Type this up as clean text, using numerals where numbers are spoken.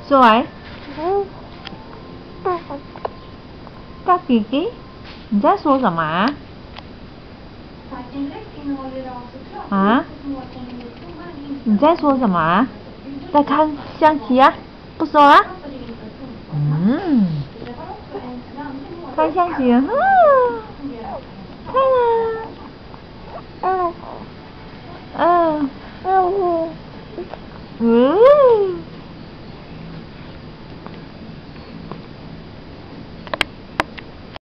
说来，大弟弟，你在说什么啊？啊？你在说什么啊？在看象棋啊？不说啊？看象棋啊？看啊！